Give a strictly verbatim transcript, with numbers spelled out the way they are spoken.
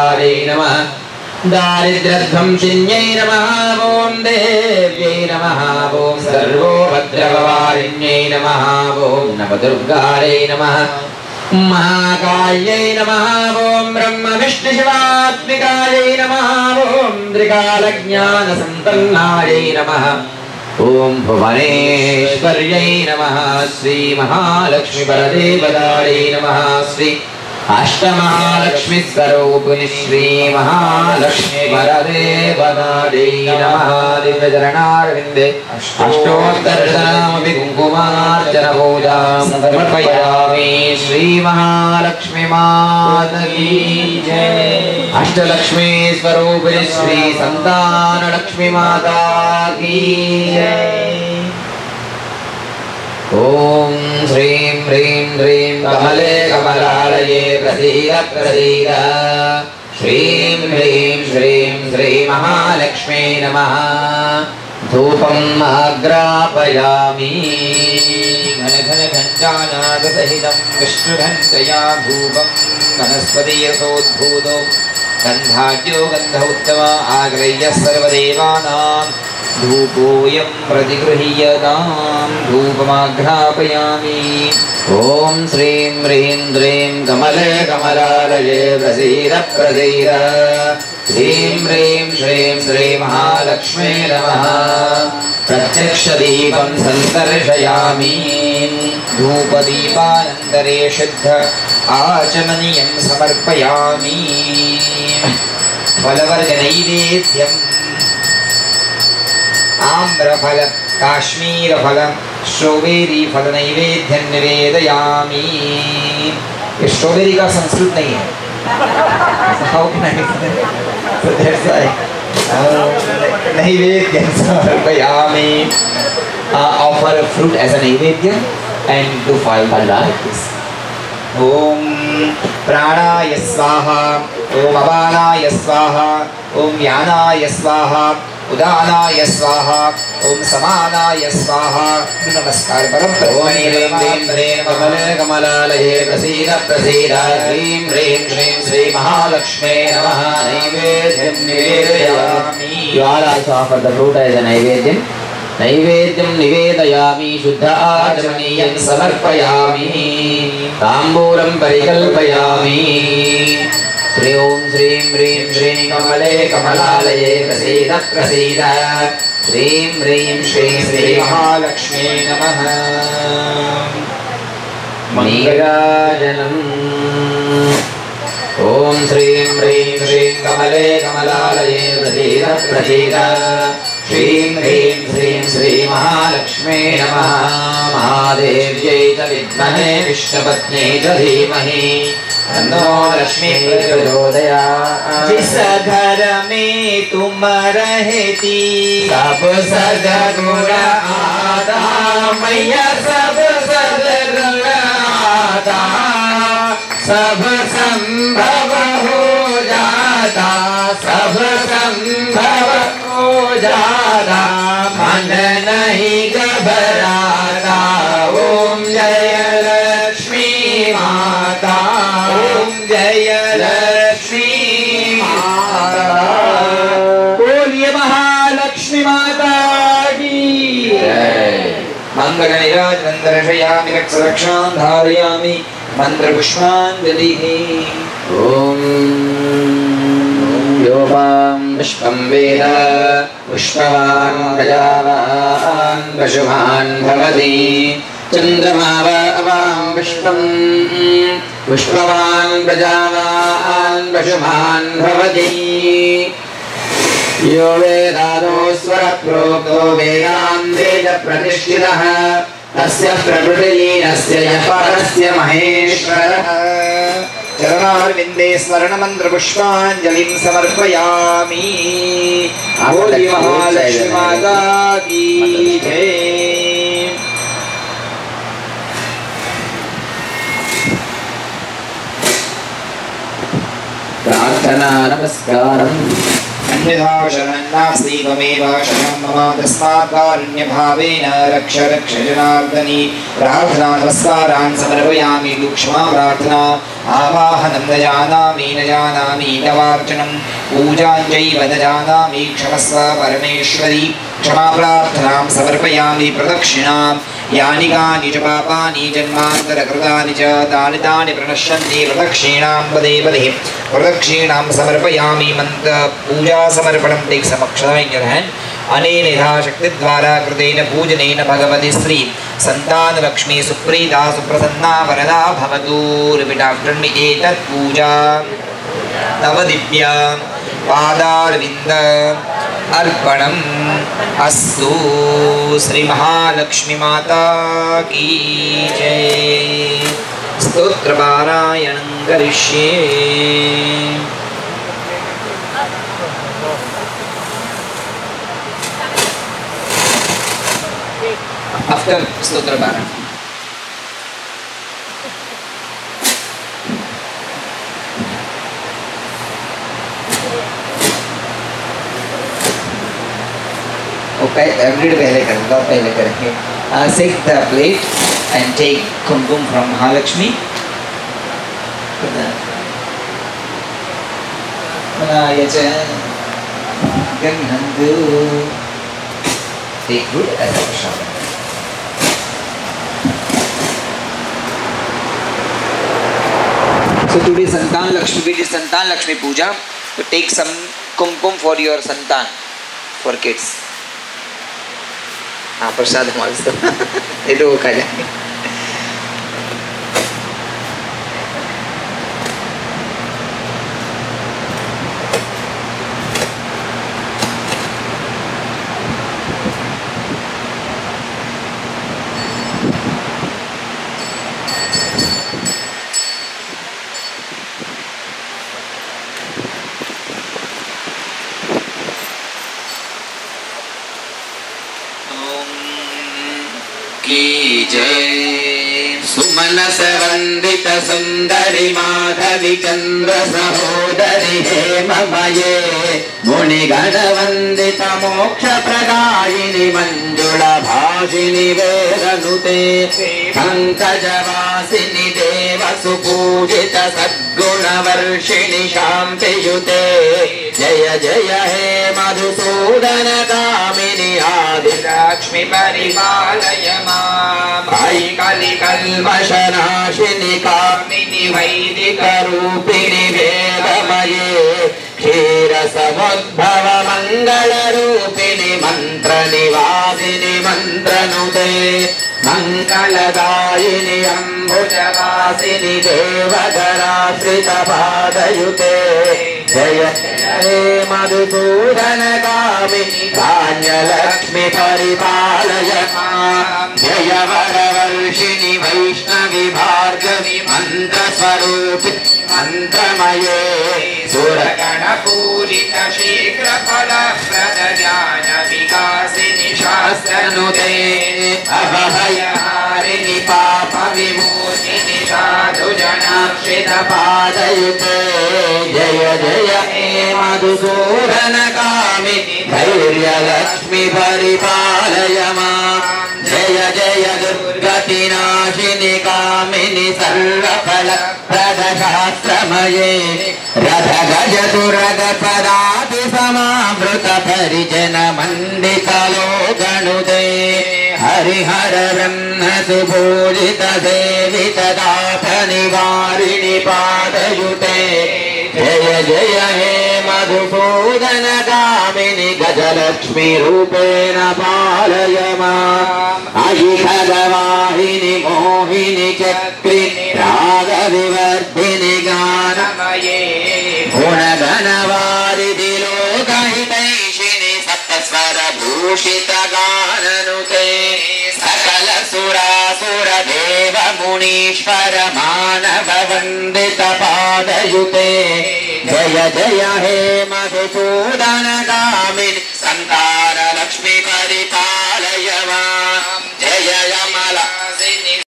सर्वभूतात्मकायै नमः दारिद्र्यध्वंसिन्यै नमः ॐ देव्यै नमः ॐ सर्वोपद्रववारिण्यै नमः ॐ नवदुर्गायै नमः महाकायै नमः ॐ ब्रह्म विष्णु शिवात्मिकायै नमः ॐ त्रिकालज्ञानसम्पन्नायै नमः ॐ भुवनेश्वर्यै नमः श्री महालक्ष्मी परदेवतायै नमः श्री अष्टमहालक्ष्मी स्वरूपिणी श्री महालक्ष्मी वरदेवतायै नमः दिव्यचरणारविन्दे अष्टोत्तरशतनामपि कुङ्कुमार्चन पूजां समर्पयामि श्री महालक्ष्मी माता की जय। अष्टलक्ष्मी स्वरूपिणी श्री संतानलक्ष्मी माता की जय। ओम श्रीं ह्रीं ह्रीं कमले कमलालये प्रसीद प्रसीद श्रीं ह्रीं श्रीं श्री महालक्ष्मी नमः। धूपम् आग्रापयामि घन घन घण्टानादसहितं विष्णुघण्टया धूपं वनस्पतियसोद्भूतो गन्धाढ्यो गन्ध उत्तम आग्रह्य सर्वदेवानां धूपोऽयं प्रतिगृह्यतां धूपमाघ्रापयामि। ॐ श्रीं ह्रीं ह्रीं कमले कमलालये प्रसीद प्रसीद श्रीं ह्रीं श्रीं श्री महालक्ष्मी नमः। प्रत्यक्षदीपं सन्दर्शयामि धूपदीपानन्तरे शुद्ध आचमनीयं समर्पयामि। फलवर्गनैवेद्यम् आम्रफल काश्मीरफल स्ट्रॉबेरी फल नैवेद्यं निवेदयामि। ये स्ट्रॉबेरी का संस्कृत नहीं है। How can I explain? So that's why नैवेद्यं समर्पयामि। Offer a fruit as a नैवेद्यं and do five like this. ओम प्राणाय स्वाहा ओम अपानाय स्वाहा ओम व्यानाय स्वाहा उदानाय स्वाहा ओम समानाय स्वाहा। नमस्कार परम ब्रह्मणे कमले कमलालये प्रसीद प्रसीद ह्रीं ह्रीं श्रीं श्री महालक्ष्मी नमः। नैवेद्यं निवेदयामि। You all also offer the fruit as a नैवेद्यं नैवेद्यं निवेदयामि शुद्ध आचमनीयं समर्पयामि ताम्बूलं परिकल्पयामि। श्री ओम श्रीं ह्रीं श्रीं कमले कमलालये प्रसीद प्रसीद श्रीं ह्रीं श्रीं श्री महालक्ष्मी नमः। मङ्गलाजनम् ओम श्रीं ह्रीं श्रीं कमले कमलालये प्रसीद प्रसीद श्रीं ह्रीं श्रीं श्री महालक्ष्मी नमः। महादेव्यै च विद्महे विष्णुपत्न्यै च धीमहि तन्नो लक्ष्मी प्रचोदयात्। जिस घर में तुम रहती सब सद्गुण आता मैया सब सद्गुण आता सब संभव हो जाता सब संभव हो जाता मन नहीं घबराता। ओम जय लक्ष्मी माता ओम जय लक्ष्मी माता। बोलिए महालक्ष्मी माता की जय। मंगल निराजनं दर्शयामि रक्षां धारयामि मंत्र पुष्पाञ्जलिः। ओम योपां पुष्पं वेद पुष्पवान् प्रजावान् पशुमान् भवति चन्द्रमा वां पुष्पं पुष्पवान् प्रजावान् पशुमान् भवति। यो वेदादो स्वरप्रोक्तो वेदान्ते च प्रतिष्ठितः तस्य प्रभृतिलीनस्य यः परस्य महेश्वरः। चरणारविन्दे स्मरणमन्त्रपुष्पाञ्जलिं समर्पयामि। बोलिए महालक्ष्मी माता की जय। प्रार्थना नमस्कारम्। अन्यथा शरणं नास्ति त्वमेव शरणं मम तस्मात् कारुण्यभावेन रक्ष रक्ष जनार्दनी। प्रार्थना नमस्कारान् समर्पयामि। क्षमा प्रार्थना आवाहनं न जानामि न जानामि तवार्चनं पूजां चैव न जानामि क्षमस्व परमेश्वरी क्षमाप्रार्थनां समर्पयामि प्रदक्षिणां यानि कानि च पापानि जन्मान्तरकृतानि च तानि तानि प्रणश्यन्ति प्रदक्षिणां पदे पदे प्रदक्षिणां समर्पयामि मंत्र पूजा समर्पणं take some akshara in your hand अनेन यथाशक्तिद्वारा कृतेन पूजनेन भगवती श्री संतान लक्ष्मी सुप्रीता सुप्रसन्ना वरदा भवतु रिपीट आफ्टर मी एतत् पूजा तव दिव्य पादारविन्द अर्पणम् अस्तु श्री महालक्ष्मी माता की जय स्तोत्र पारायणं करिष्ये after Stotra Parayana. Okay, everybody पहले करेंगे, आप पहले करेंगे. Uh, take the plate and take kumkum from Mahalakshmi. Manayacha Ganhandu. Take good as a prasad. So today Santan Lakshmi, which is Santan Lakshmi Puja, to take some kumkum for your Santan, for kids. Ah, prasadam also. Ito kaya. सुमनस वंदित सुंदरी माधवी चंद्र सहोदरी हेममये मुनिगण वंदित मोक्ष प्रदायिनी मंजुला भाषिनी वेदनुते पंकजवासिनी देव सुपूजित सद्गुण वर्षिणी शांतियुते जय जय हे मधुसूदन कामिनी आदिलक्ष्मी परिपालय माम् I कलि कल्मषनाशिनी कामिनी वैदिक रूपिणी वेदमये क्षीर समुद्भव मंगल रूपिणी मंत्र निवासिनी मंत्रनुते मंगलदायिनी अम्बुजवासिनी देवधराश्रित पादयुते जय हे मधुसूदन कामिनी धान्यलक्ष्मी परिपालय माम् जय वरवर्षिणि वैष्णवी भार्गवी मन्त्रस्वरूपि मन्त्रमये सुरगण पूजित शीघ्र फलप्रद ज्ञान विकासिनि शास्त्रनुते अभयहारिणि पाप विमोचिनि साधु जनाश्रित पादयुते जय जय हे मधुसूदन कामिनी धैर्यलक्ष्मी परिपालय माम् जय जय दुर्गतिनाशिनि कामिनि सर्वफल प्रदशास्त्रमये रथ गज दुर्ग पदाति समावृत परिजन मंडित लोकनुते हरिहर ब्रह्म सुपूजित सेवित दाप निवारिणि पादयुते जय जय हे मधुसूदन कामिनी गजलक्ष्मी रूपेण पालय माम् अहिषदवाहिनि मोहिनि चक्रिणि रागविवर्धिनि गानमये गुणगणवारिधि लोकहितैषिणि सप्तस्वर भूषित गाननुते सकल सुरासुर देव मुनीश्वर मानव वंदित पादयुते जय जय हे मधुसूदन कामिनी